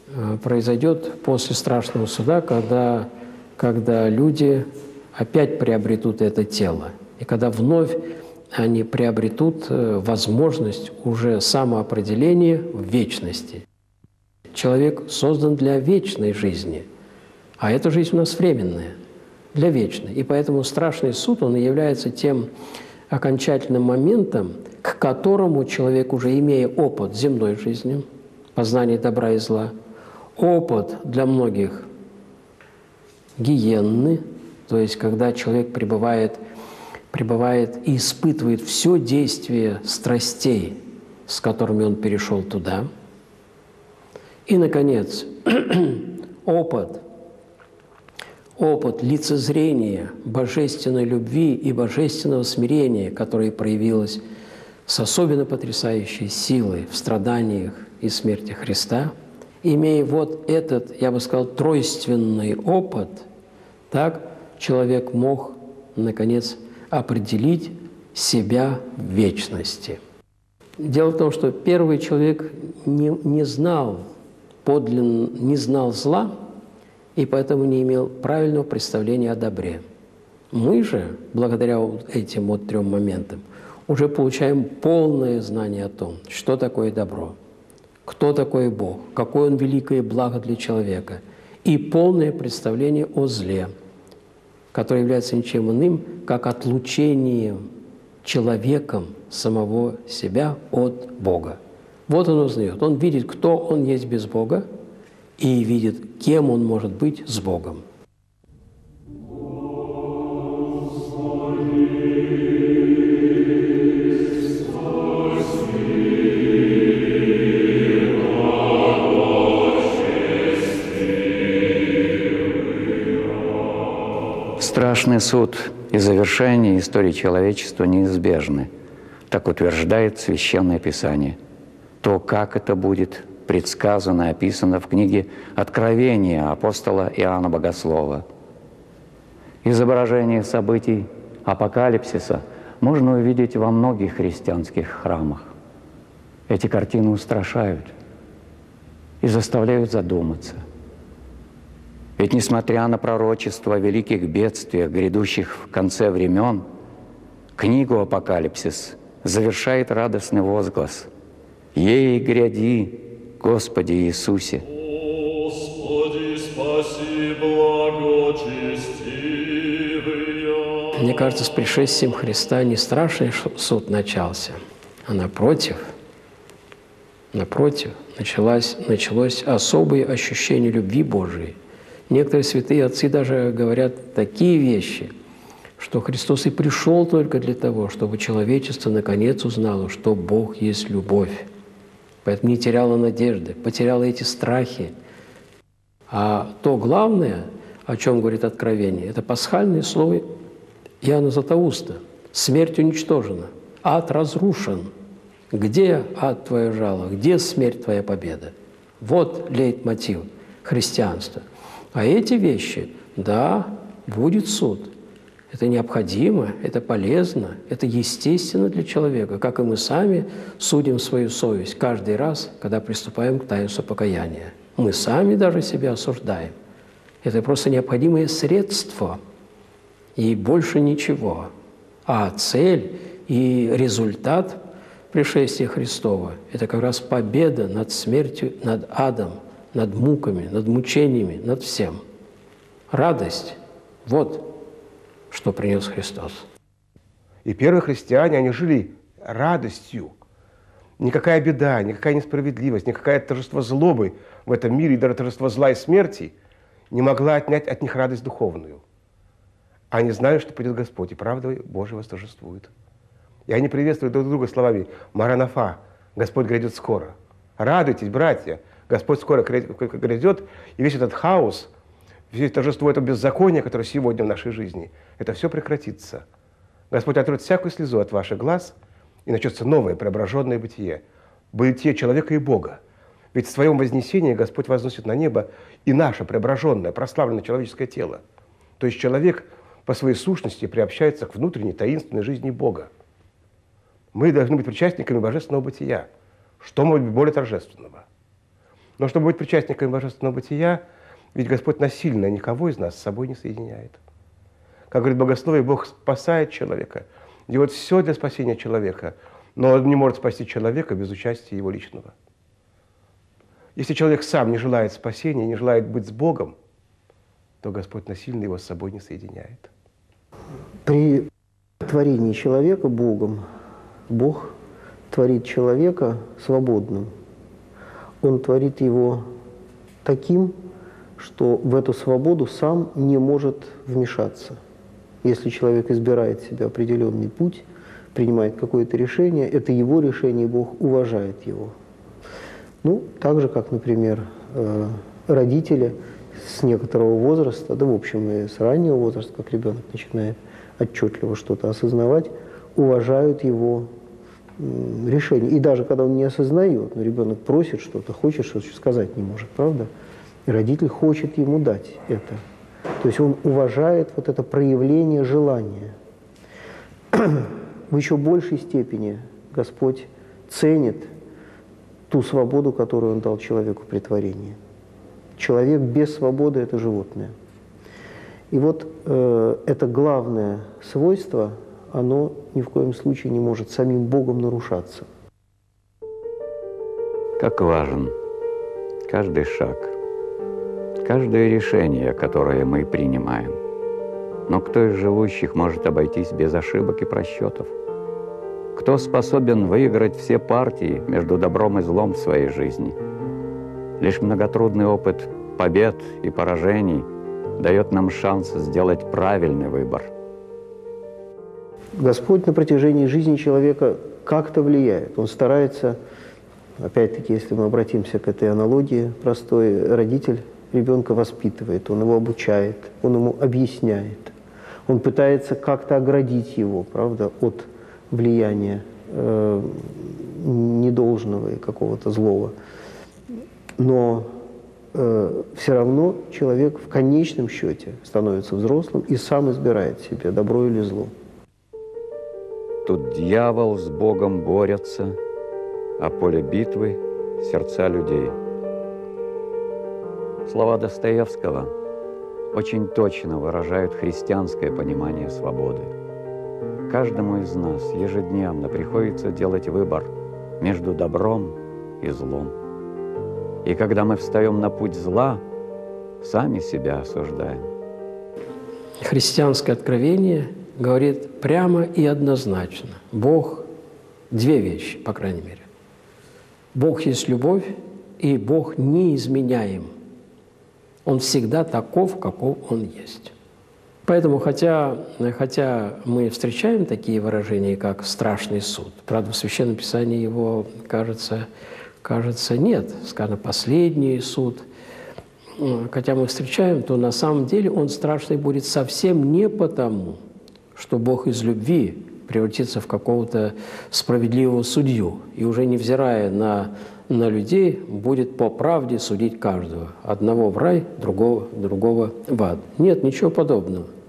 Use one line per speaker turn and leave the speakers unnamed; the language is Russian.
произойдет после страшного суда, когда люди опять приобретут это тело, и когда вновь они приобретут возможность уже самоопределения в вечности. Человек создан для вечной жизни, а эта жизнь у нас временная, для вечной. И поэтому страшный суд, он и является тем окончательным моментом, к которому человек, уже имея опыт земной жизни, познание добра и зла, опыт для многих гиенны, то есть когда человек пребывает и испытывает все действие страстей, с которыми он перешел туда. И, наконец, опыт лицезрения божественной любви и божественного смирения, которое проявилось с особенно потрясающей силой в страданиях и смерти Христа. Имея вот этот, я бы сказал, тройственный опыт, так человек мог, наконец, определить себя в вечности. Дело в том, что первый человек не знал зла, и поэтому не имел правильного представления о добре. Мы же, благодаря этим вот трем моментам, уже получаем полное знание о том, что такое добро, кто такой Бог, какое Он великое благо для человека, и полное представление о зле, которое является ничем иным, как отлучением человеком самого себя от Бога. Вот он узнает, он видит, кто он есть без Бога, и видит, кем он может быть с Богом.
Страшный суд и завершение истории человечества неизбежны, так утверждает Священное Писание. То, как это будет, предсказано и описано в книге «Откровения» апостола Иоанна Богослова. Изображение событий апокалипсиса можно увидеть во многих христианских храмах. Эти картины устрашают и заставляют задуматься. Ведь, несмотря на пророчество о великих бедствиях, грядущих в конце времен, книгу «Апокалипсис» завершает радостный возглас: «Ей гряди, Господи Иисусе!»
Господи, спаси, благочестивые.
Мне кажется, с пришествием Христа не страшный суд начался, а напротив, началось особое ощущение любви Божией. Некоторые святые отцы даже говорят такие вещи, что Христос и пришел только для того, чтобы человечество наконец узнало, что Бог есть любовь. Поэтому не теряло надежды, потеряло эти страхи. А то главное, о чем говорит Откровение, это пасхальное слово Иоанна Златоуста. Смерть уничтожена, ад разрушен. Где ад твое жало, где смерть твоя победа? Вот лейтмотив христианства. А эти вещи, да, будет суд. Это необходимо, это полезно, это естественно для человека, как и мы сами судим свою совесть каждый раз, когда приступаем к таинству покаяния. Мы сами даже себя осуждаем. Это просто необходимое средство, и больше ничего. А цель и результат пришествия Христова – это как раз победа над смертью, над адом, над муками, над мучениями, над всем. Радость – вот что принес Христос.
И первые христиане, они жили радостью. Никакая беда, никакая несправедливость, никакое торжество злобы в этом мире, и даже торжество зла и смерти не могла отнять от них радость духовную. Они знали, что придет Господь, и правда Божия восторжествует. И они приветствуют друг друга словами «Маранафа», «Господь грядет скоро». Радуйтесь, братья, Господь скоро грядет, и весь этот хаос, все торжество, это беззаконие, которое сегодня в нашей жизни, это все прекратится. Господь отрет всякую слезу от ваших глаз, и начнется новое преображенное бытие. Бытие человека и Бога. Ведь в своем вознесении Господь возносит на небо и наше преображенное, прославленное человеческое тело. То есть человек по своей сущности приобщается к внутренней таинственной жизни Бога. Мы должны быть причастниками божественного бытия. Что может быть более торжественного? Но чтобы быть причастниками божественного бытия, ведь Господь насильно никого из нас с собой не соединяет. Как говорит богословие, Бог спасает человека, делает все для спасения человека, но Он не может спасти человека без участия его личного. Если человек сам не желает спасения, не желает быть с Богом, то Господь насильно его с собой не соединяет.
При творении человека Богом, Бог творит человека свободным. Он творит его таким, что в эту свободу сам не может вмешаться. Если человек избирает себе определенный путь, принимает какое-то решение, это его решение, и Бог уважает его. Ну, так же, как, например, родители с некоторого возраста, да, в общем, и с раннего возраста, как ребенок начинает отчетливо что-то осознавать, уважают его решение. И даже когда он не осознает, но ребенок просит что-то, хочет что-то, сказать не может, правда? И родитель хочет ему дать это. То есть он уважает вот это проявление желания. В еще большей степени Господь ценит ту свободу, которую Он дал человеку при творении. Человек без свободы – это животное. И вот это главное свойство, оно ни в коем случае не может самим Богом нарушаться.
Как важен каждый шаг, каждое решение, которое мы принимаем. Но кто из живущих может обойтись без ошибок и просчетов? Кто способен выиграть все партии между добром и злом в своей жизни? Лишь многотрудный опыт побед и поражений дает нам шанс сделать правильный выбор.
Господь на протяжении жизни человека как-то влияет. Он старается, опять-таки, если мы обратимся к этой аналогии простой, родитель ребенка воспитывает, он его обучает, он ему объясняет. Он пытается как-то оградить его, правда, от влияния недолжного и какого-то злого. Но все равно человек в конечном счете становится взрослым и сам избирает себе, добро или зло.
Тут дьявол с Богом борются, а поле битвы – сердца людей. Слова Достоевского очень точно выражают христианское понимание свободы. Каждому из нас ежедневно приходится делать выбор между добром и злом. И когда мы встаем на путь зла, сами себя осуждаем.
Христианское откровение говорит прямо и однозначно. Бог – две вещи, по крайней мере. Бог есть любовь, и Бог неизменяем. Он всегда таков, каков Он есть. Поэтому, хотя мы встречаем такие выражения, как «страшный суд», правда, в Священном Писании его, кажется, нет. Сказано «последний суд». Хотя мы встречаем, то на самом деле он страшный будет совсем не потому, что Бог из любви превратится в какого-то справедливого судью и уже невзирая на людей будет по правде судить каждого. Одного в рай, другого в ад. Нет, ничего подобного.